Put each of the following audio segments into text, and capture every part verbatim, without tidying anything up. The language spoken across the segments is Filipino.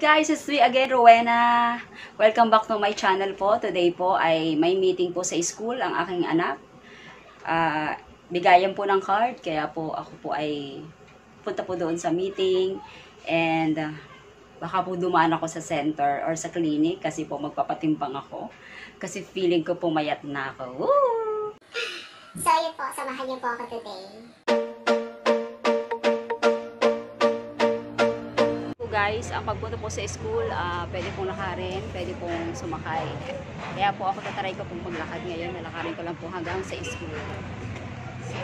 guys, it's me again, Rowena. Welcome back to my channel po. Today po ay may meeting po sa school ang aking anak. Uh, bigayan po ng card, kaya po ako po ay punta po doon sa meeting. And uh, baka po dumaan ako sa center or sa clinic kasi po magpapatimbang ako. Kasi feeling ko po mayat na ako. Woo! So yun po, samahan niyo po ako today. Guys, ang pagpunta po sa school, uh, pwede pong lakarin, pwede pong sumakay. Kaya po ako tataray ko pong maglakad ngayon. Nalakarin ko lang po hanggang sa school. So,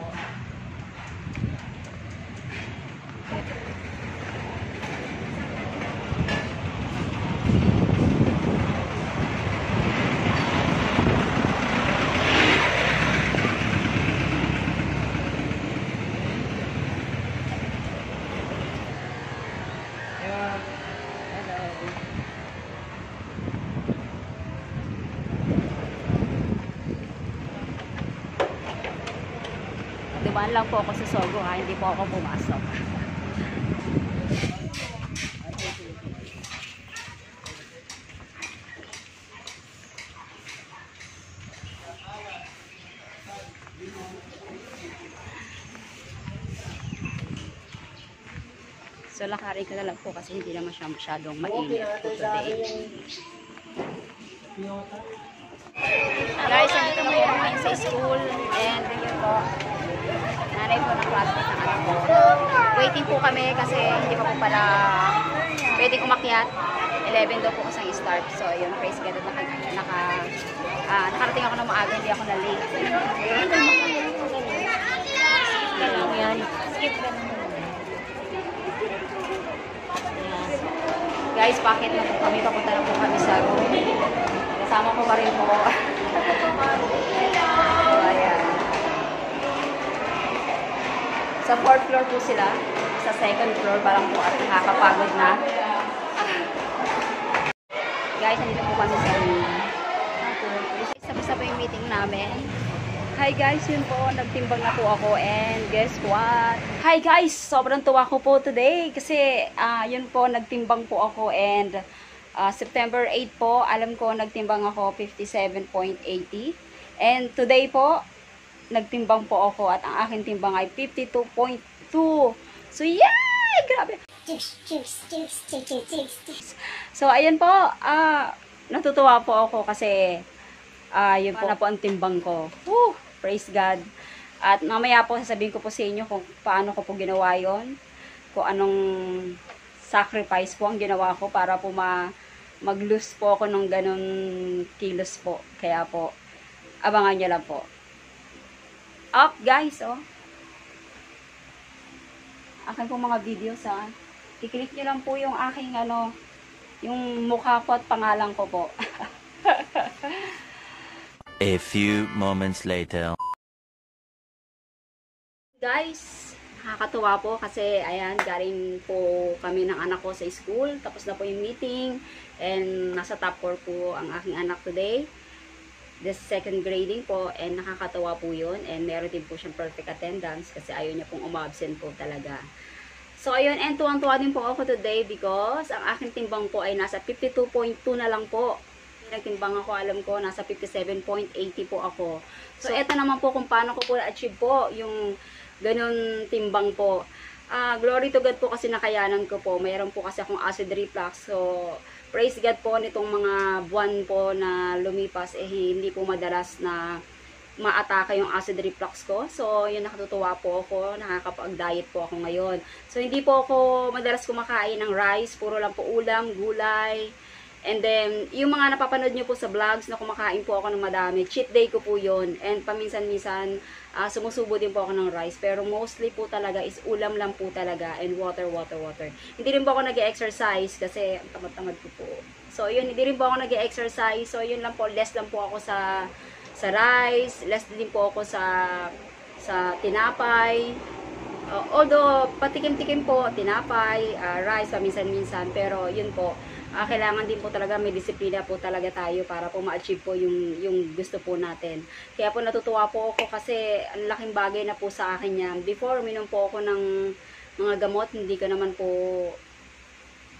dumaan lang po ako sa Sogo ha, hindi po ako pumasok. So lakarin ko na lang po kasi hindi naman siya masyadong mainit po today. Guys, nandito po ako ngayon sa school and yun po, nanay po ng classmate ng anak ko. Waiting po kami kasi hindi pa po pala pwedeng umakyat. eleven daw po kasang start. So yun, praise God at naka, naka, uh, nakarating ako ng maaga, hindi ako na late. Yan. Skip ka naman. Guys, bakit na po kami? Papunta na po kami sa room. Kasama ko pa rin po. So, ayan. Sa fourth floor po sila. Sa second floor, parang po at nakakapagod na. Guys, nandito po kami sa room. Isa-isa po yung meeting namin. Hi guys, yun po, nagtimbang na po ako and guess what? Hi guys, sobrang tuwa ko po today kasi uh, yun po, nagtimbang po ako and uh, September eighth po, alam ko nagtimbang ako fifty-seven point eight zero and today po, nagtimbang po ako at ang aking timbang ay fifty-two point two. So yay! Grabe! So ayan po, uh, natutuwa po ako kasi uh, yun po na po ang timbang ko. Woo! Praise God. At mamaya po sasabihin ko po sa inyo kung paano ko po ginawa yon, kung anong sacrifice po ang ginawa ko para po ma mag-lose po ako ng ganun kilos po. Kaya po, abangan nyo lang po. Up guys, oh. Akin po mga videos ha. I-click nyo lang po yung aking ano, yung mukha ko at pangalan ko po. A few moments later. Guys, nakakatuwa po kasi ayan, galing po kami ng anak ko sa school. Tapos na po yung meeting and nasa top four po ang aking anak today. This second grading po and nakakatuwa po yun. And meron din po siyang perfect attendance kasi ayaw niya pong umabsent po talaga. So ayun, and tuwang-tuwa din po ako today because ang aking timbang po ay nasa fifty-two point two na lang po. Nagtimbang ako, alam ko, nasa fifty-seven point eight zero po ako. So, eto naman po kung paano ko po na-achieve po yung ganun timbang po. Uh, glory to God po kasi nakayanan ko po. Mayroon po kasi akong acid reflux. So, praise God po nitong mga buwan po na lumipas, eh hindi po madalas na maatake yung acid reflux ko. So, yun, nakatutuwa po ako. Nakakapag-diet po ako ngayon. So, hindi po ako madalas kumakain ng rice. Puro lang po ulam, gulay. And then, yung mga napapanood nyo po sa vlogs na kumakain po ako ng madami, cheat day ko po yun. And paminsan-minsan, uh, sumusubo din po ako ng rice. Pero mostly po talaga is ulam lang po talaga and water, water, water. Hindi rin po ako nag-exercise kasi tamad-tamad ko po. So, yun, hindi rin po ako nag-exercise. So, yun lang po, less lang po ako sa sa rice, less din po ako sa sa tinapay. Uh, although, patikim-tikim po, tinapay, uh, rice, paminsan-minsan. Pero, yun po, Uh, kailangan din po talaga may disiplina po talaga tayo para po ma-achieve po yung, yung gusto po natin. Kaya po natutuwa po ako kasi ang laking bagay na po sa akin yan. Before, uminom po ako ng mga gamot, hindi ko naman po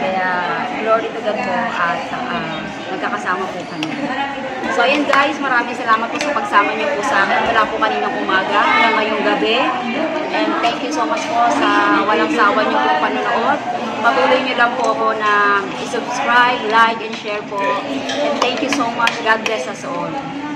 Kaya, glory to God po at uh, nagkakasama po kami. So, ayan guys, maraming salamat po sa pagsama niyo po sa akin. Wala po kaninang umaga hanggang ngayong gabi. And thank you so much po sa walang sawa niyo po panonood. Patuloy niyo lang po ako na i-subscribe, like, and share po. And thank you so much. God bless us all.